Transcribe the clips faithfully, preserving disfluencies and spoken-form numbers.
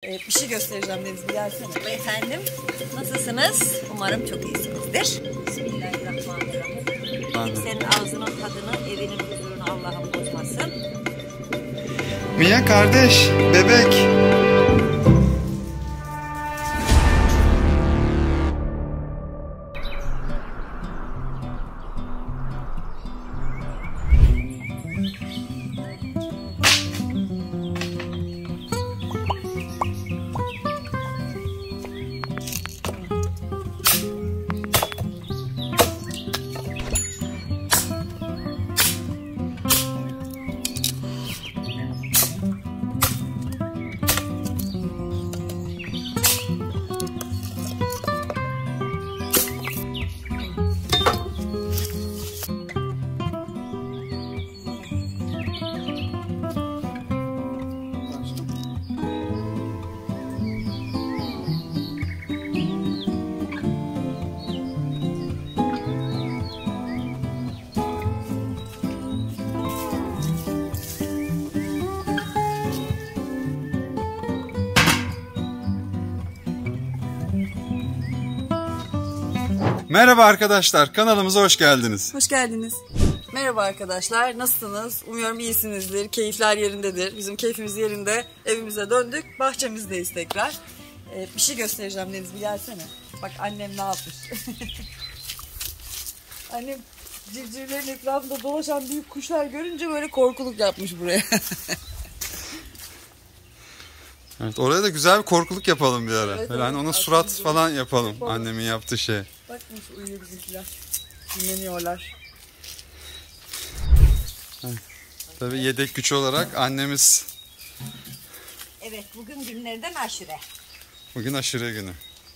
Ee, bir şey göstereceğim Deniz, bir gelsene. Efendim, nasılsınız? Umarım çok iyisinizdir. Bismillahirrahmanirrahim. Senin ağzının tadını, evinin huzurunu Allah'ım bozmasın. Mia kardeş, bebek. Merhaba arkadaşlar, kanalımıza hoş geldiniz. Hoş geldiniz. Merhaba arkadaşlar, nasılsınız? Umuyorum iyisinizdir, keyifler yerindedir. Bizim keyfimiz yerinde, evimize döndük, bahçemizdeyiz tekrar. Ee, bir şey göstereceğim Deniz, bir gelsene. Bak annem ne yapmış. Annem civcivlerin etrafında dolaşan büyük kuşlar görünce böyle korkuluk yapmış buraya. Evet, oraya da güzel bir korkuluk yapalım bir ara. Evet, yani evet, onun surat aslında falan yapalım, yapalım. Annemin yaptığı şey. Bak nasıl uyuyor bizimkiler. Dinleniyorlar. Evet. Tabii yedek güç olarak annemiz. Evet, bugün günlerden aşure. Bugün aşure günü.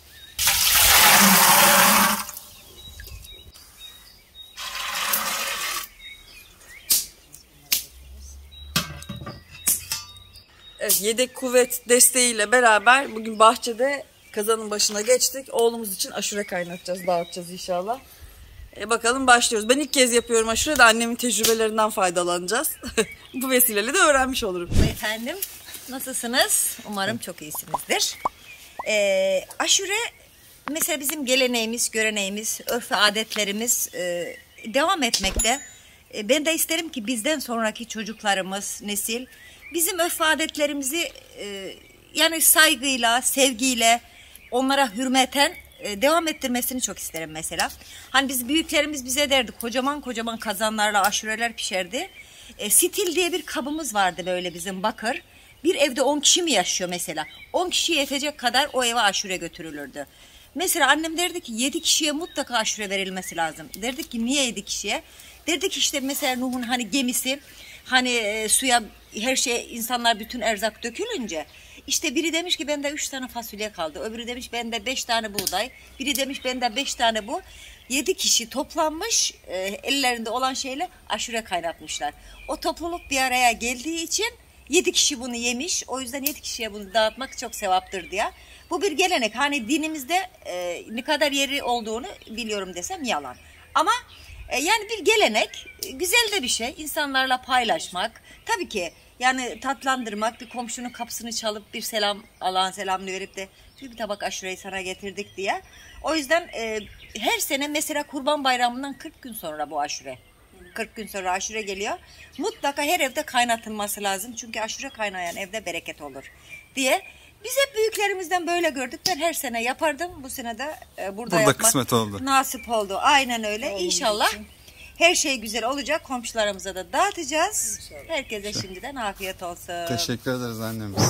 Evet, yedek kuvvet desteğiyle beraber bugün bahçede kazanın başına geçtik. Oğlumuz için aşure kaynatacağız, dağıtacağız inşallah. E bakalım başlıyoruz. Ben ilk kez yapıyorum aşure de annemin tecrübelerinden faydalanacağız. Bu vesileyle de öğrenmiş olurum. Efendim, nasılsınız? Umarım çok iyisinizdir. Ee, aşure mesela bizim geleneğimiz, göreneğimiz, örf ve adetlerimiz e, devam etmekte. E, ben de isterim ki bizden sonraki çocuklarımız, nesil bizim örf ve adetlerimizi e, yani saygıyla, sevgiyle, onlara hürmeten e, devam ettirmesini çok isterim mesela. Hani biz büyüklerimiz bize derdi, kocaman kocaman kazanlarla aşureler pişerdi. E, stil diye bir kabımız vardı böyle bizim bakır. Bir evde on kişi mi yaşıyor mesela? on kişiye yetecek kadar o eve aşure götürülürdü. Mesela annem derdi ki yedi kişiye mutlaka aşure verilmesi lazım. Derdik ki niye yedi kişiye? Derdik işte mesela Nuh'un hani gemisi, hani e, suya her şey, insanlar bütün erzak dökülünce işte biri demiş ki bende üç tane fasulye kaldı. Öbürü demiş bende beş tane buğday. Biri demiş bende beş tane bu. Yedi kişi toplanmış e, ellerinde olan şeyle aşure kaynatmışlar. O topluluk bir araya geldiği için yedi kişi bunu yemiş. O yüzden yedi kişiye bunu dağıtmak çok sevaptır diye. Bu bir gelenek. Hani dinimizde e, ne kadar yeri olduğunu biliyorum desem yalan. Ama e, yani bir gelenek, güzel de bir şey. İnsanlarla paylaşmak. Tabii ki yani tatlandırmak, bir komşunun kapısını çalıp bir selam, Allah'ın selamını verip de bir tabak aşureyi sana getirdik diye. O yüzden e, her sene mesela Kurban Bayramı'ndan kırk gün sonra bu aşure. kırk gün sonra aşure geliyor. Mutlaka her evde kaynatılması lazım. Çünkü aşure kaynayan evde bereket olur diye. Biz hep büyüklerimizden böyle gördük. Ben her sene yapardım. Bu sene de e, burada, burada yapmak kısmet oldu. Nasip oldu. Aynen öyle. Olmuş İnşallah için. her şey güzel olacak. Komşularımıza da dağıtacağız. İnşallah. Herkese şimdiden afiyet olsun. Teşekkür ederiz annemiz.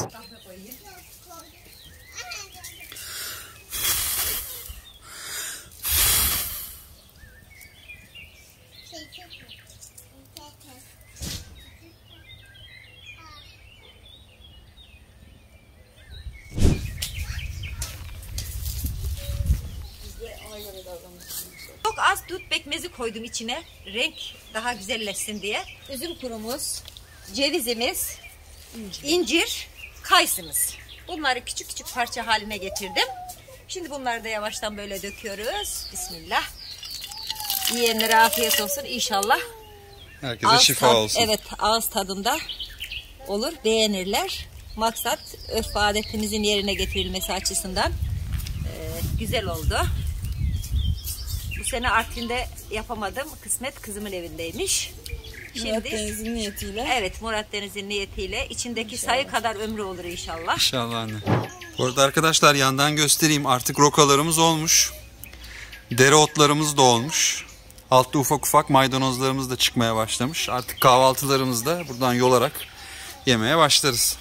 Çok az dut pekmezi koydum içine. Renk daha güzelleşsin diye. Üzüm kurumuz, cevizimiz, incir, incir kayısımız. Bunları küçük küçük parça haline getirdim. Şimdi bunları da yavaştan böyle döküyoruz. Bismillah. Yiyenlere afiyet olsun inşallah. Herkese Ağız şifa tad, olsun. Evet, ağız tadında olur, beğenirler. maksat örf ve adetimizin yerine getirilmesi açısından e, güzel oldu. Bu sene Artvin'de yapamadım. Kısmet kızımın evindeymiş. Murat Deniz'in niyetiyle. Evet, Murat Deniz'in niyetiyle. İçindeki inşallah sayı kadar ömrü olur inşallah. İnşallah anne. Bu arada arkadaşlar yandan göstereyim. Artık rokalarımız olmuş. Dereotlarımız da olmuş. Altta ufak ufak maydanozlarımız da çıkmaya başlamış. Artık kahvaltılarımızı da buradan yolarak yemeye başlarız.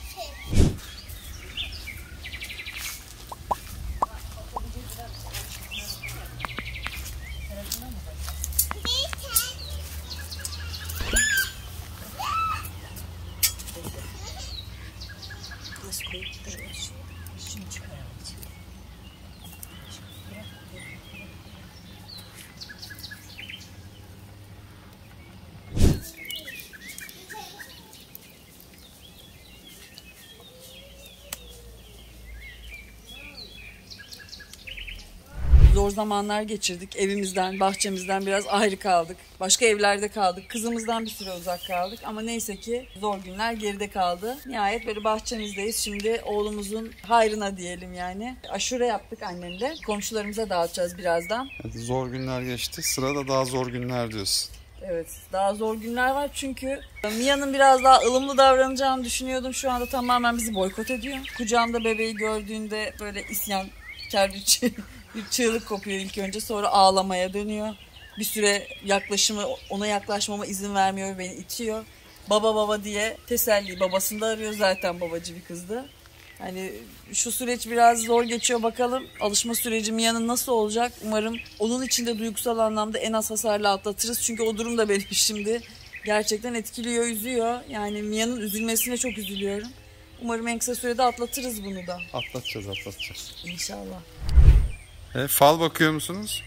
Zor zamanlar geçirdik. Evimizden, bahçemizden biraz ayrı kaldık. Başka evlerde kaldık. Kızımızdan bir süre uzak kaldık. Ama neyse ki zor günler geride kaldı. Nihayet böyle bahçemizdeyiz. Şimdi oğlumuzun hayrına diyelim yani. Aşure yaptık annemle. Komşularımıza dağıtacağız birazdan. Evet, zor günler geçti. Sırada daha zor günler diyorsun. Evet, daha zor günler var çünkü Mia'nın biraz daha ılımlı davranacağını düşünüyordum. Şu anda tamamen bizi boykot ediyor. Kucağımda bebeği gördüğünde böyle isyankar bir çığ, bir çığlık kopuyor ilk önce. Sonra ağlamaya dönüyor. Bir süre yaklaşımı, ona yaklaşmama izin vermiyor, beni itiyor. Baba baba diye teselli babasını da arıyor, zaten babacı bir kızdı. Hani şu süreç biraz zor geçiyor, bakalım alışma süreci Mia'nın nasıl olacak. Umarım onun için de duygusal anlamda en az hasarla atlatırız. Çünkü o durum da beni şimdi gerçekten etkiliyor, üzüyor. Yani Mia'nın üzülmesine çok üzülüyorum. Umarım en kısa sürede atlatırız bunu da. Atlatacağız, atlatacağız. İnşallah. E, fal bakıyor musunuz?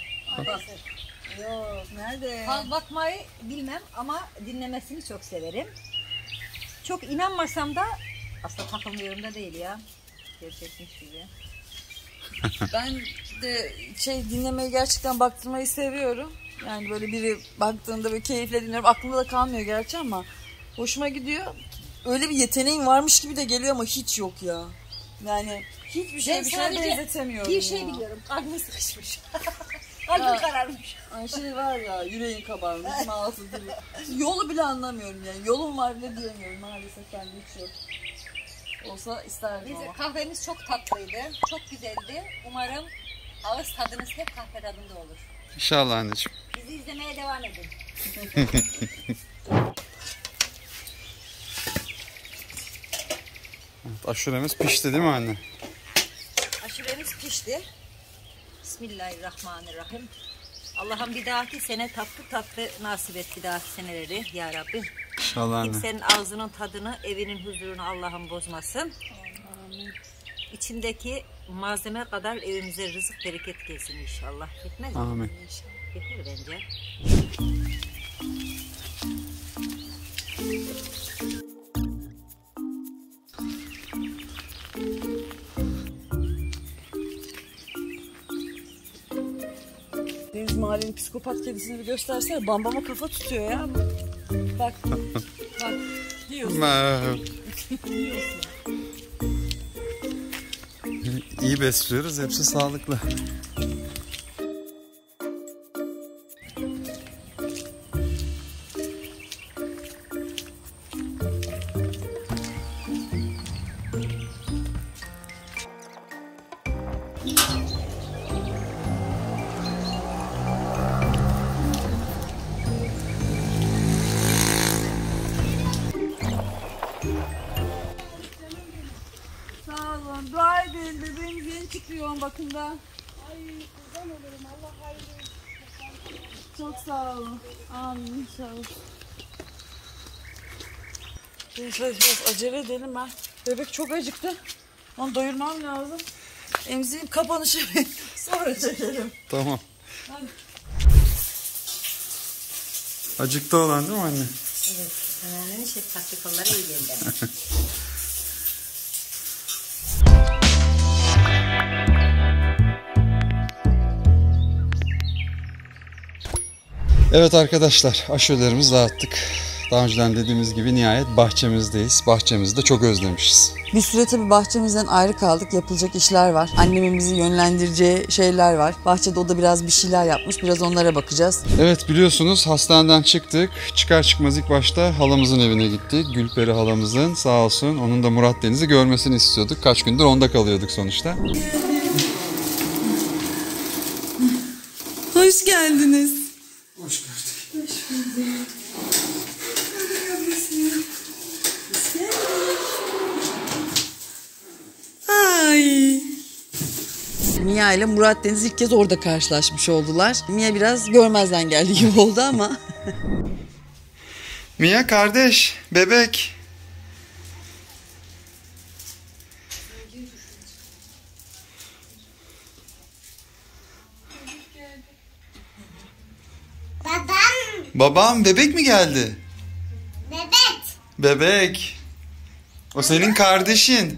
Yok, nerede? Fal bakmayı bilmem ama dinlemesini çok severim. Çok inanmasam da aslında takılmıyorum da değil ya. Gerçekmiş gibi. Ben de şey dinlemeyi, gerçekten baktırmayı seviyorum. Yani böyle biri baktığında böyle keyifle dinliyorum. Aklımda da kalmıyor gerçi ama hoşuma gidiyor. Öyle bir yeteneğim varmış gibi de geliyor ama hiç yok ya. Yani hiçbir şey bir şeye benzetemiyorum bir şey ya. biliyorum. Kalbim sıkışmış. Kalbim kararmış. Ay şey var ya, yüreğin kabarmış, mağazı dili. Yolu bile anlamıyorum yani. Yolum var bile diyemiyorum maalesef, bende hiç yok. Olsa isterdim Neyse, ama. kahvemiz çok tatlıydı. Çok güzeldi. Umarım ağız tadınız hep kahve tadında olur. İnşallah anneciğim. Bizi izlemeye devam edin. Evet, aşuremiz pişti değil mi anne? Aşuremiz pişti. Bismillahirrahmanirrahim. Allah'ım bir dahaki sene tatlı tatlı nasip et, bir dahaki seneleri ya Rabbi. İnşallah anne. Kimsenin ağzının tadını, evinin huzurunu Allah'ım bozmasın. Amin. İçindeki malzeme kadar evimize rızık bereket gelsin inşallah. Yetmez mi? Amin. Yeter bence. Deniz Mahallenin psikopat kedisini bir göstersene. Bambama kafa tutuyor ya. Bak. Bak. Diyorsun. Diyorsun. İyi besliyoruz. Hepsi sağlıklı. Sağ olun. Dua edin. Bebeğimiz yeni çıkıyor yoğun bakımda. Ay kurban olurum, Allah hayırlı olsun. Çok sağ olun. Amin inşallah. Biraz, biraz acele edelim ben. Bebek çok acıktı. Onu doyurmam lazım. Emziğin kapanışı sonra çekelim. Tamam. Hadi. Acıktı olan değil mi anne? Evet. Anneannenin şey tatlı kolları iyi geldi. Evet arkadaşlar, aşurelerimizi dağıttık. Daha önceden dediğimiz gibi nihayet bahçemizdeyiz. Bahçemizi de çok özlemişiz. Bir süre tabii bahçemizden ayrı kaldık. Yapılacak işler var. Annemin bizi yönlendireceği şeyler var. Bahçede o da biraz bir şeyler yapmış. Biraz onlara bakacağız. Evet, biliyorsunuz hastaneden çıktık. Çıkar çıkmaz ilk başta halamızın evine gittik. Gülperi halamızın, sağ olsun. Onun da Murat Deniz'i görmesini istiyorduk. Kaç gündür onda kalıyorduk sonuçta. Hoş geldiniz. Hoş gördük. Ay. Mia ile Murat Deniz ilk kez orada karşılaşmış oldular. Mia biraz görmezden geldi gibi oldu ama. Mia kardeş, bebek. Babam. Babam, bebek mi geldi? Bebek. Bebek. O senin kardeşin.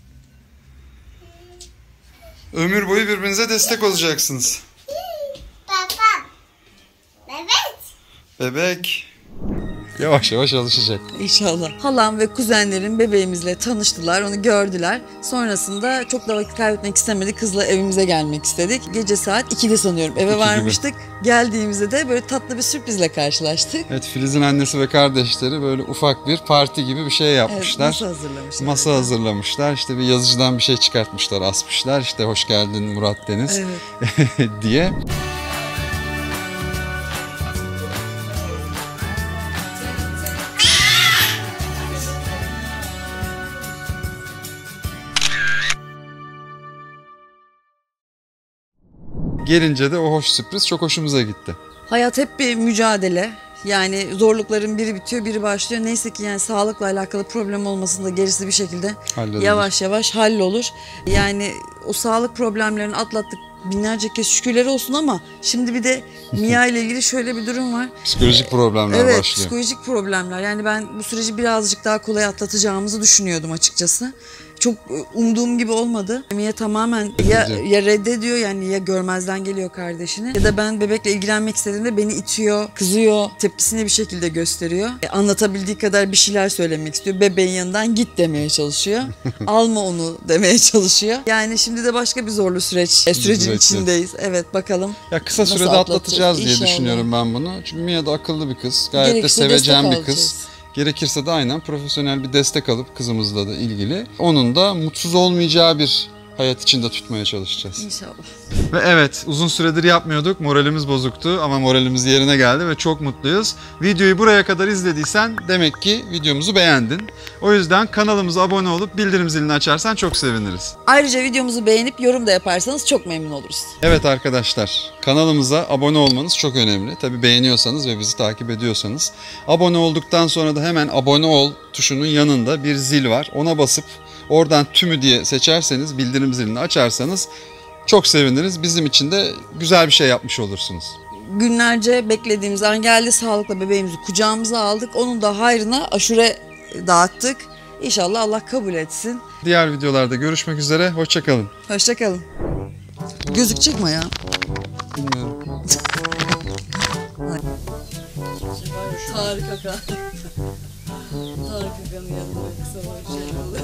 Ömür boyu birbirinize destek olacaksınız. Babam. Bebek. Bebek. Yavaş yavaş alışacak. İnşallah. Halam ve kuzenlerim bebeğimizle tanıştılar, onu gördüler. Sonrasında çok da vakit kaybetmek istemedik. Kızla evimize gelmek istedik. Gece saat ikide sanıyorum eve İki varmıştık. Geldiğimizde de böyle tatlı bir sürprizle karşılaştık. Evet, Filiz'in annesi ve kardeşleri böyle ufak bir parti gibi bir şey Evet, yapmışlar. masa hazırlamışlar. Masa hazırlamışlar. İşte bir yazıcıdan bir şey çıkartmışlar, asmışlar. İşte hoş geldin Murat Deniz Evet. diye. Gelince de o hoş sürpriz çok hoşumuza gitti. Hayat hep bir mücadele. Yani zorlukların biri bitiyor, biri başlıyor. Neyse ki yani sağlıkla alakalı problem olmasında gerisi bir şekilde Halledilir. yavaş yavaş hallolur. Yani o sağlık problemlerini atlattık. Binlerce kez şükürler olsun ama şimdi bir de Mia ile ilgili şöyle bir durum var. Psikolojik problemler Evet, başlıyor. psikolojik problemler. Yani ben bu süreci birazcık daha kolay atlatacağımızı düşünüyordum açıkçası. Çok umduğum gibi olmadı. Mia tamamen ya, ya reddediyor, yani ya görmezden geliyor kardeşini ya da ben bebekle ilgilenmek istediğimde beni itiyor, kızıyor, tepkisini bir şekilde gösteriyor. E, anlatabildiği kadar bir şeyler söylemek istiyor. Bebeğin yanından git demeye çalışıyor. Alma onu demeye çalışıyor. Yani şimdi de başka bir zorlu süreç, e, sürecin Süreçte. içindeyiz. Evet, bakalım. Ya kısa nasıl sürede atlatacağız diye İnşallah. düşünüyorum ben bunu. Çünkü Mia da akıllı bir kız. Gayet Gerekirse de sevecen destek bir kız. alacağız. Gerekirse de aynen profesyonel bir destek alıp kızımızla da ilgili onun da mutsuz olmayacağı bir hayat içinde tutmaya çalışacağız. İnşallah. Ve evet, uzun süredir yapmıyorduk. Moralimiz bozuktu ama moralimiz yerine geldi ve çok mutluyuz. Videoyu buraya kadar izlediysen demek ki videomuzu beğendin. O yüzden kanalımıza abone olup bildirim zilini açarsan çok seviniriz. Ayrıca videomuzu beğenip yorum da yaparsanız çok memnun oluruz. Evet arkadaşlar, kanalımıza abone olmanız çok önemli. Tabii beğeniyorsanız ve bizi takip ediyorsanız. Abone olduktan sonra da hemen abone ol tuşunun yanında bir zil var. Ona basıp oradan tümü diye seçerseniz, bildirim zilini açarsanız çok seviniriz. Bizim için de güzel bir şey yapmış olursunuz. Günlerce beklediğimiz an geldi. Sağlıkla bebeğimizi kucağımıza aldık. Onun da hayrına aşure dağıttık. İnşallah Allah kabul etsin. Diğer videolarda görüşmek üzere. Hoşça kalın. Hoşça kalın. Gözükecek mi ya? Bilmiyorum. Tarık Akan. Tarık Akan'ın yanında kısa bir şey oldu.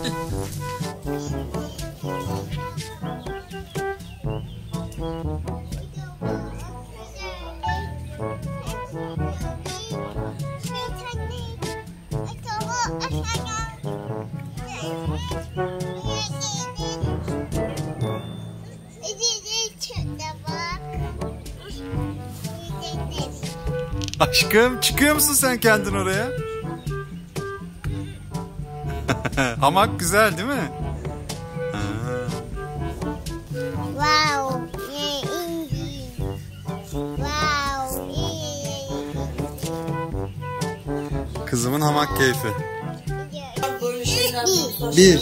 Aşkım, çıkıyor musun sen kendin oraya? Hamak güzel değil mi? Wow. Wow. Kızımın hamak keyfi. Bir.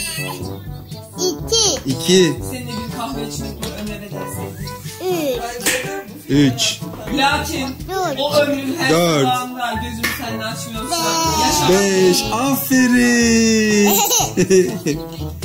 İki. İki. Seninle bir kahve içmek Ömer'e dersin. Üç. Üç. Lakin Dört. o ömrün her Dört. sabahında gözümü senden açmıyorsa yaşamak Beş. Aferin.